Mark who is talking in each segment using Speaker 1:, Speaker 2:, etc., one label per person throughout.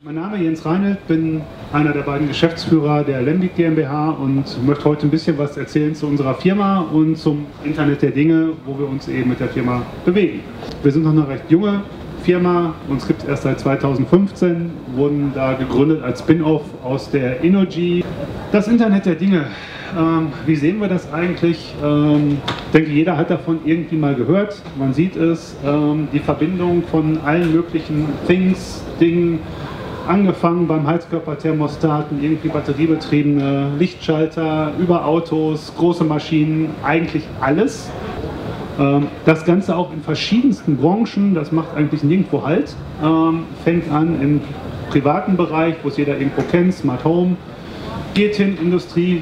Speaker 1: Mein Name ist Jens Reinelt, bin einer der beiden Geschäftsführer der Lembic GmbH und möchte heute ein bisschen was erzählen zu unserer Firma und zum Internet der Dinge, wo wir uns eben mit der Firma bewegen. Wir sind noch eine recht junge Firma, uns gibt es erst seit 2015, wurden da gegründet als Spin-off aus der Innogy. Das Internet der Dinge, wie sehen wir das eigentlich? Ich denke, jeder hat davon irgendwie mal gehört. Man sieht es, die Verbindung von allen möglichen Dingen, angefangen beim Heizkörperthermostaten, irgendwie batteriebetriebene Lichtschalter, über Autos, große Maschinen, eigentlich alles. Das Ganze auch in verschiedensten Branchen, das macht eigentlich nirgendwo Halt. Fängt an im privaten Bereich, wo es jeder irgendwo kennt, Smart Home, geht hin Industrie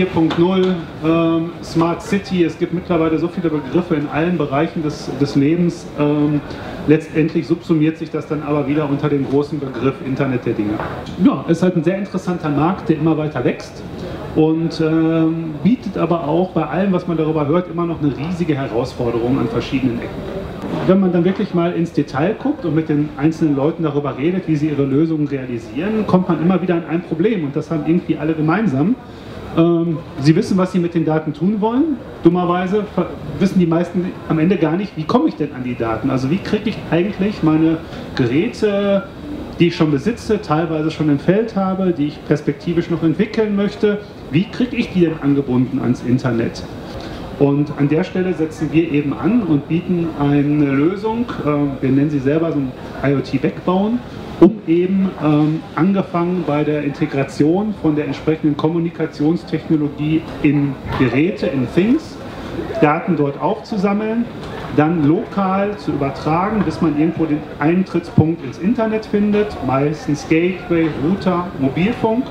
Speaker 1: 4.0, Smart City, es gibt mittlerweile so viele Begriffe in allen Bereichen des Lebens. Letztendlich subsumiert sich das dann aber wieder unter dem großen Begriff Internet der Dinge. Ja, es ist halt ein sehr interessanter Markt, der immer weiter wächst und bietet aber auch bei allem, was man darüber hört, immer noch eine riesige Herausforderung an verschiedenen Ecken. Wenn man dann wirklich mal ins Detail guckt und mit den einzelnen Leuten darüber redet, wie sie ihre Lösungen realisieren, kommt man immer wieder an ein Problem und das haben irgendwie alle gemeinsam. Sie wissen, was sie mit den Daten tun wollen. Dummerweise wissen die meisten am Ende gar nicht, wie komme ich denn an die Daten? Also wie kriege ich eigentlich meine Geräte, die ich schon besitze, teilweise schon im Feld habe, die ich perspektivisch noch entwickeln möchte, wie kriege ich die denn angebunden ans Internet? Und an der Stelle setzen wir eben an und bieten eine Lösung, wir nennen sie selber so ein IoT-Backbone, um eben angefangen bei der Integration von der entsprechenden Kommunikationstechnologie in Geräte, in Things, Daten dort aufzusammeln, dann lokal zu übertragen, bis man irgendwo den Eintrittspunkt ins Internet findet, meistens Gateway, Router, Mobilfunk,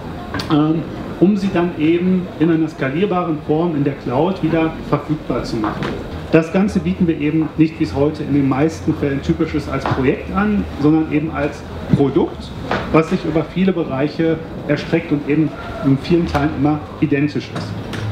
Speaker 1: um sie dann eben in einer skalierbaren Form in der Cloud wieder verfügbar zu machen. Das Ganze bieten wir eben nicht, wie es heute in den meisten Fällen typisch ist, als Projekt an, sondern eben als Produkt, was sich über viele Bereiche erstreckt und eben in vielen Teilen immer identisch ist.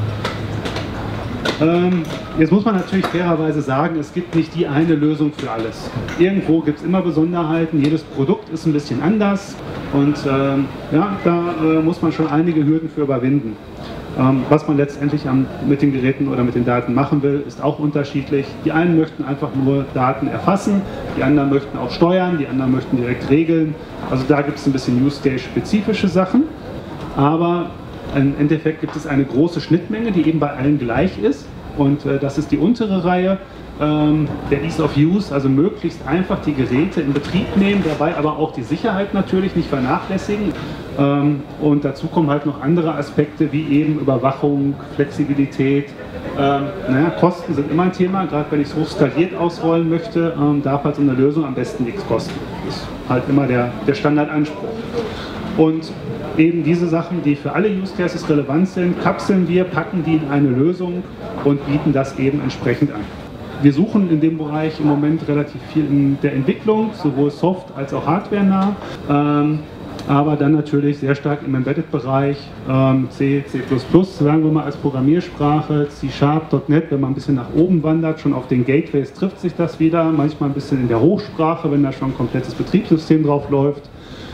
Speaker 1: Jetzt muss man natürlich fairerweise sagen, es gibt nicht die eine Lösung für alles. Irgendwo gibt es immer Besonderheiten, jedes Produkt ist ein bisschen anders und ja, da muss man schon einige Hürden für überwinden. Was man letztendlich mit den Geräten oder mit den Daten machen will, ist auch unterschiedlich. Die einen möchten einfach nur Daten erfassen, die anderen möchten auch steuern, die anderen möchten direkt regeln. Also da gibt es ein bisschen Use-Case-spezifische Sachen. Aber im Endeffekt gibt es eine große Schnittmenge, die eben bei allen gleich ist. Und das ist die untere Reihe, der Ease of Use, also möglichst einfach die Geräte in Betrieb nehmen, dabei aber auch die Sicherheit natürlich nicht vernachlässigen. Und dazu kommen halt noch andere Aspekte wie eben Überwachung, Flexibilität. Kosten sind immer ein Thema, gerade wenn ich es hochskaliert ausrollen möchte, darf halt so eine Lösung am besten nichts kosten. Das ist halt immer der Standardanspruch. Und eben diese Sachen, die für alle Use Cases relevant sind, kapseln wir, packen die in eine Lösung und bieten das eben entsprechend an. Wir suchen in dem Bereich im Moment relativ viel in der Entwicklung, sowohl Soft- als auch Hardware-nah, aber dann natürlich sehr stark im Embedded-Bereich, C, C++, sagen wir mal als Programmiersprache, C#, .NET, wenn man ein bisschen nach oben wandert, schon auf den Gateways trifft sich das wieder, manchmal ein bisschen in der Hochsprache, wenn da schon ein komplettes Betriebssystem drauf läuft.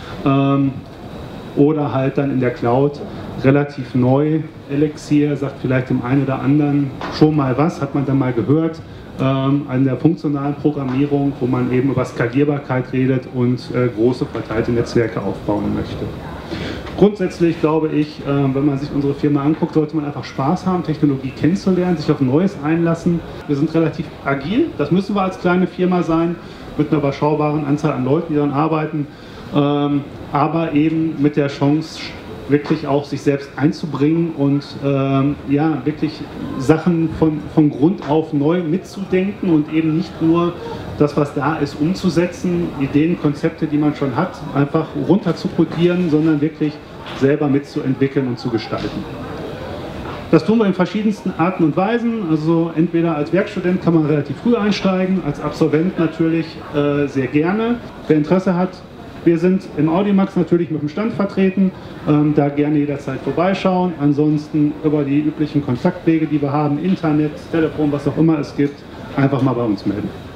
Speaker 1: Oder halt dann in der Cloud relativ neu. Elixir sagt vielleicht dem einen oder anderen schon mal was, hat man dann mal gehört, an der funktionalen Programmierung, wo man eben über Skalierbarkeit redet und große verteilte Netzwerke aufbauen möchte. Grundsätzlich glaube ich, wenn man sich unsere Firma anguckt, sollte man einfach Spaß haben, Technologie kennenzulernen, sich auf Neues einlassen. Wir sind relativ agil, das müssen wir als kleine Firma sein, mit einer überschaubaren Anzahl an Leuten, die daran arbeiten. Aber eben mit der Chance, wirklich auch sich selbst einzubringen und ja, wirklich Sachen von Grund auf neu mitzudenken und eben nicht nur das, was da ist, umzusetzen, Ideen, Konzepte, die man schon hat, einfach runter zu codieren, sondern wirklich selber mitzuentwickeln und zu gestalten. Das tun wir in verschiedensten Arten und Weisen, also entweder als Werkstudent kann man relativ früh einsteigen, als Absolvent natürlich sehr gerne. Wer Interesse hat, wir sind im Audimax natürlich mit dem Stand vertreten, da gerne jederzeit vorbeischauen. Ansonsten über die üblichen Kontaktwege, die wir haben, Internet, Telefon, was auch immer es gibt, einfach mal bei uns melden.